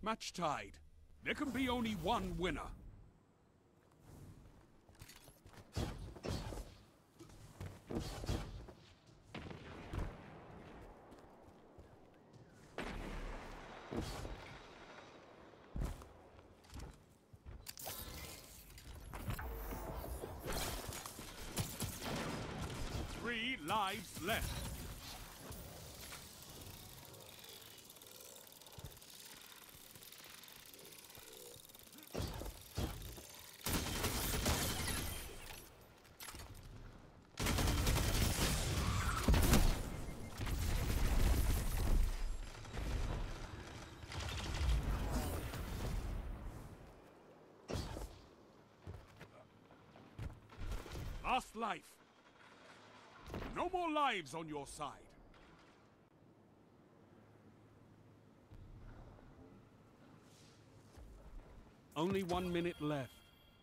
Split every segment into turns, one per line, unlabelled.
Match tied. There can be only one winner. Three lives left. Last life. No more lives on your side. Only 1 minute left.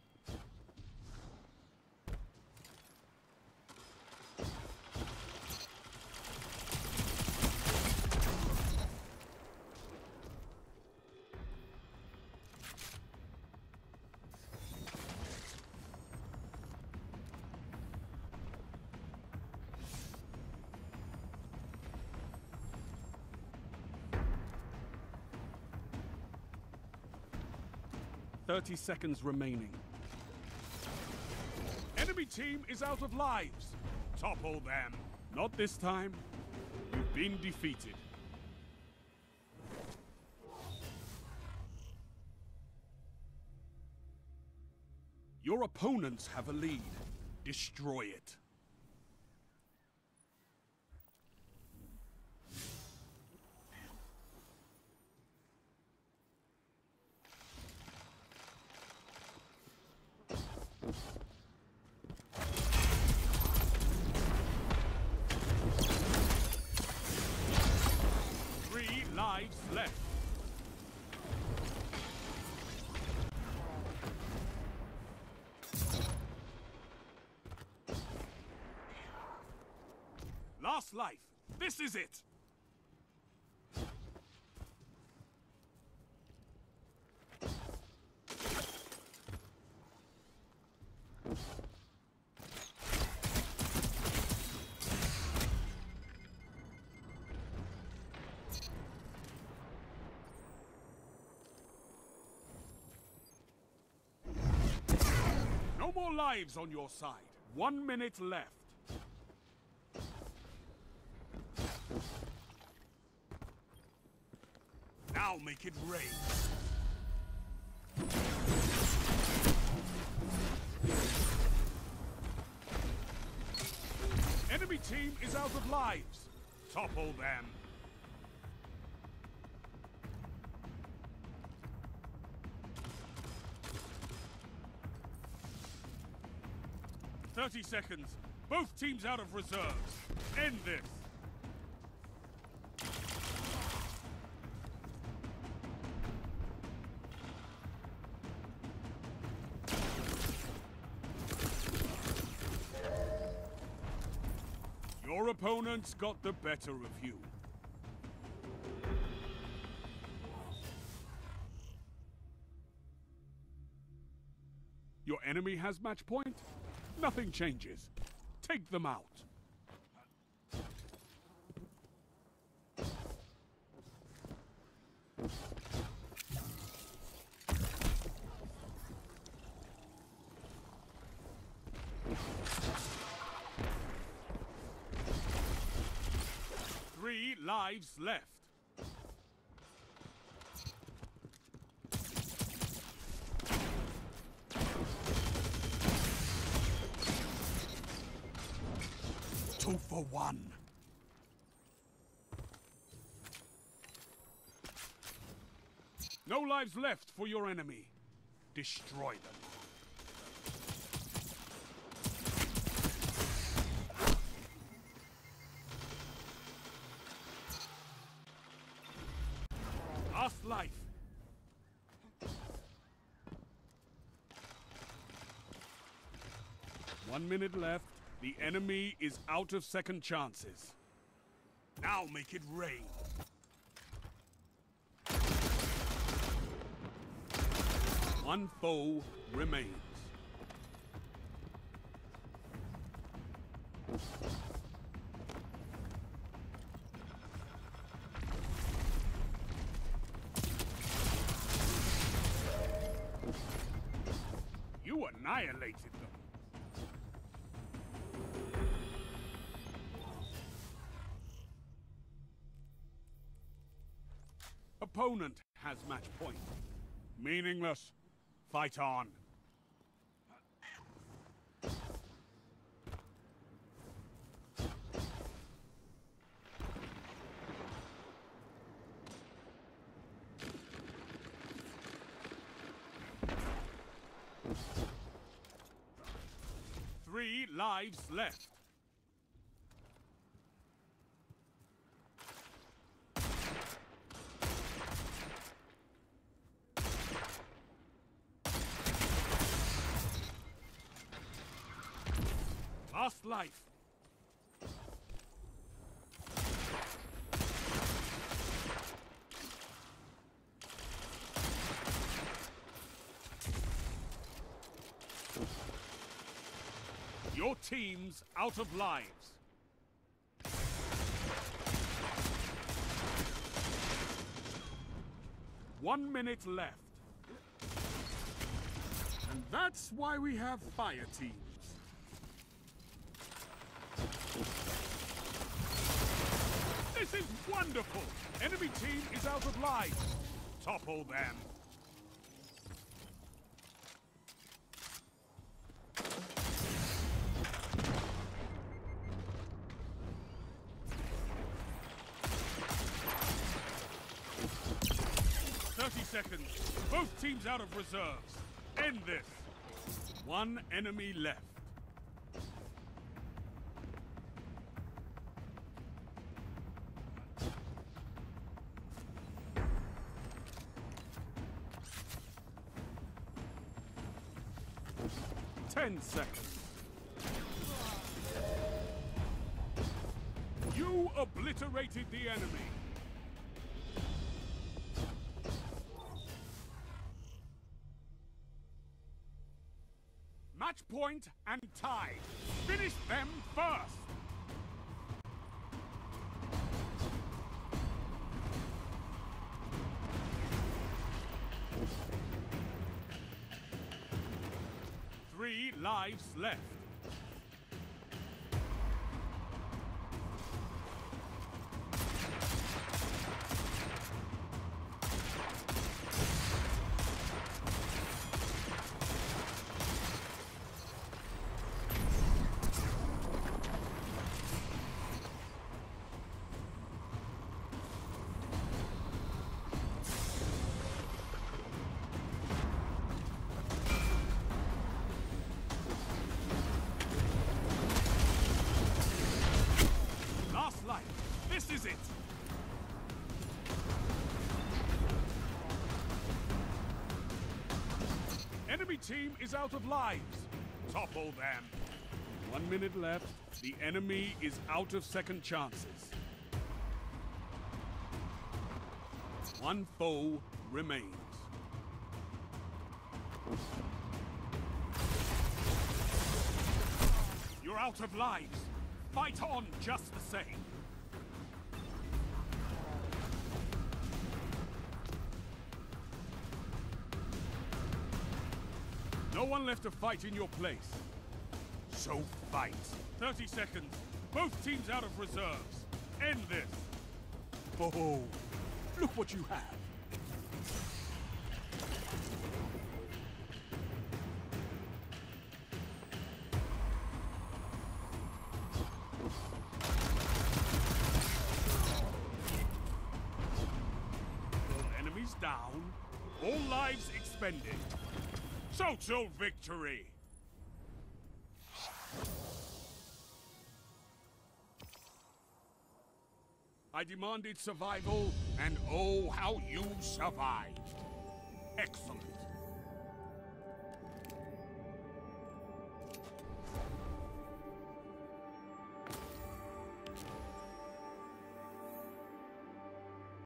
Thirty seconds remaining. Enemy team is out of lives. Topple them. Not this time. You've been defeated. Your opponents have a lead. Destroy it. Lives left. Last life. This is it. No more lives on your side. 1 minute left. Now make it rain. Enemy team is out of lives. Topple them. "30 seconds. Both teams out of reserves. End this." Your opponents got the better of you. Your enemy has match point? Nothing changes. Take them out. Three lives left. Two for one. No lives left for your enemy. Destroy them. Last life. One minute left. The enemy is out of second chances. Now make it rain. One foe remains. You annihilated them. Opponent has match point. Meaningless. Fight on. Three lives left. Last life. Your team's out of lives. One minute left. And that's why we have fire teams. This is wonderful! Enemy team is out of lives. Topple them. Seconds. Both teams out of reserves. End this. One enemy left. Ten seconds. You obliterated the enemy. Match point and tie. Finish them first. Three lives left. This is it! Enemy team is out of lives. Topple them. 1 minute left. The enemy is out of second chances. One foe remains. You're out of lives. Fight on just the same. No one left to fight in your place. So fight. 30 seconds. Both teams out of reserves. End this. Oh, look what you have. All enemies down. All lives expended. Total victory! I demanded survival, and oh, how you survived. Excellent.